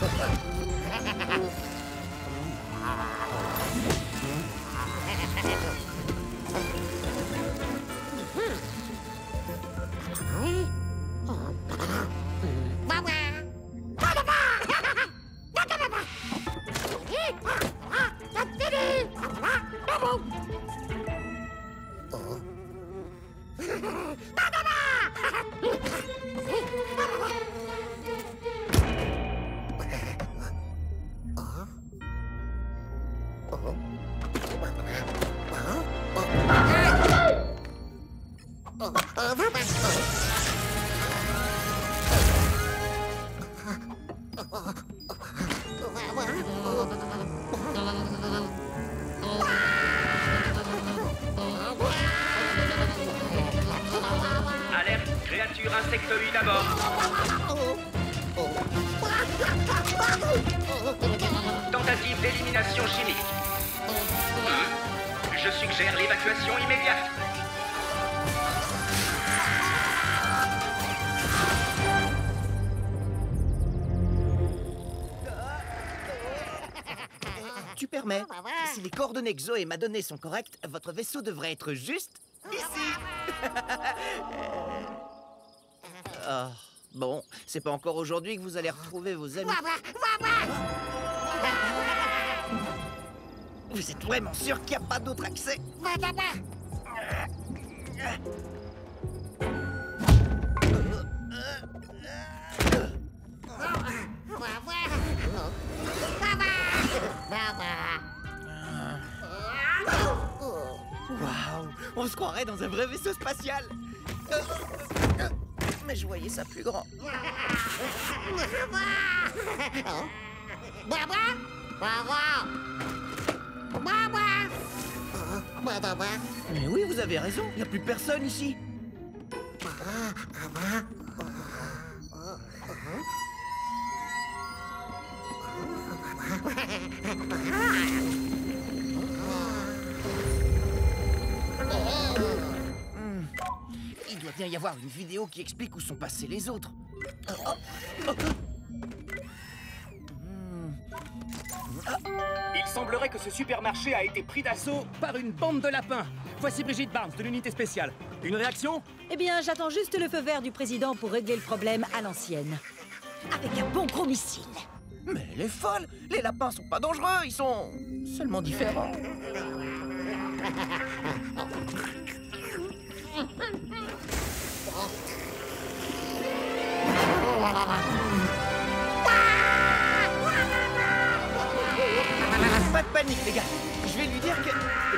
Alerte, créature insectoïde à bord. Tentative d'élimination chimique. Je suggère l'évacuation immédiate. Tu permets? Si les coordonnées que Zoé m'a données sont correctes, votre vaisseau devrait être juste ici. Oh, bon, c'est pas encore aujourd'hui que vous allez retrouver vos amis. Vous êtes vraiment sûr qu'il n'y a pas d'autre accès? Waouh, on se croirait dans un vrai vaisseau spatial. Mais je voyais ça plus grand. Mais oui, vous avez raison, il n'y a plus personne ici. Il doit bien y avoir une vidéo qui explique où sont passés les autres. Il semblerait que ce supermarché a été pris d'assaut par une bande de lapins. Voici Brigitte Barnes de l'unité spéciale. Une réaction? Eh bien, j'attends juste le feu vert du président pour régler le problème à l'ancienne. Avec un bon gros missile. Mais elle est folle. Les lapins sont pas dangereux, ils sont seulement différents. Pas de panique, les gars. Je vais lui dire que...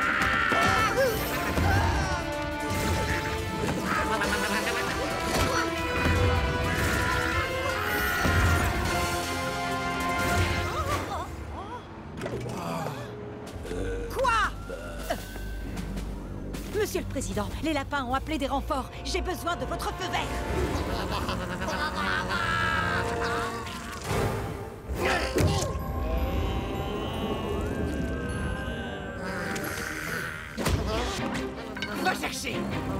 Quoi? Monsieur le Président, les lapins ont appelé des renforts. J'ai besoin de votre feu vert. Va chercher.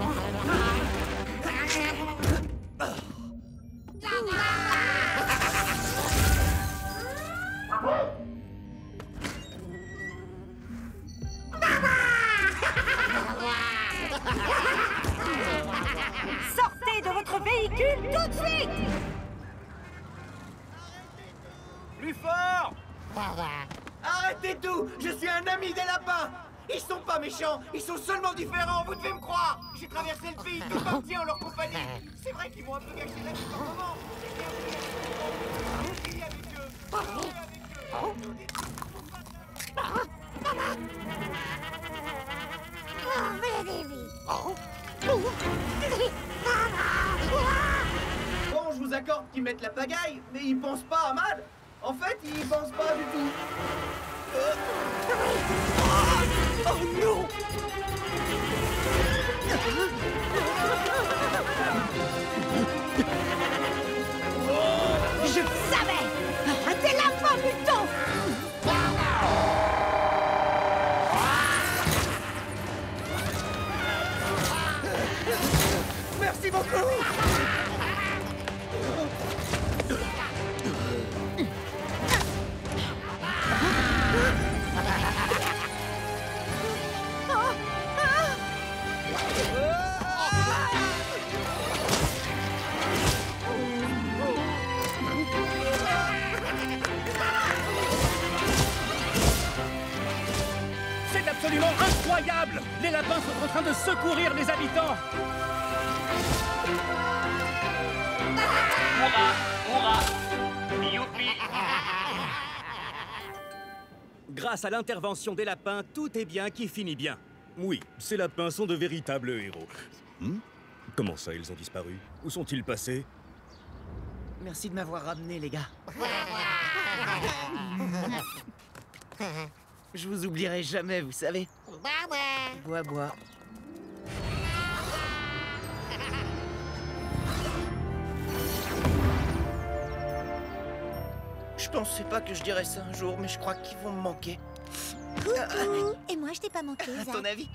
Sortez de votre véhicule tout de suite. Plus fort! Arrêtez tout. Je suis un ami des lapins. Ils sont pas méchants, ils sont seulement différents, vous devez me croire. J'ai traversé le pays tout entier en leur compagnie. C'est vrai qu'ils vont un peu gâcher la vie par moment. J'ai avec eux. Bon, je vous accorde qu'ils mettent la pagaille, mais ils pensent pas à mal. En fait, ils pensent pas du tout. Oh non! Je savais! Des lapins mutants! Merci beaucoup! incroyable! Les lapins sont en train de secourir les habitants! Hurrah! Hurrah! Youpi! Grâce à l'intervention des lapins, tout est bien qui finit bien. Oui, ces lapins sont de véritables héros. Comment ça, ils ont disparu? Où sont-ils passés? Merci de m'avoir ramené, les gars. Je vous oublierai jamais, vous savez. Bois, bois. Je pensais pas que je dirais ça un jour, mais je crois qu'ils vont me manquer. Coucou. Et moi, je t'ai pas manqué, À Zach. ton avis?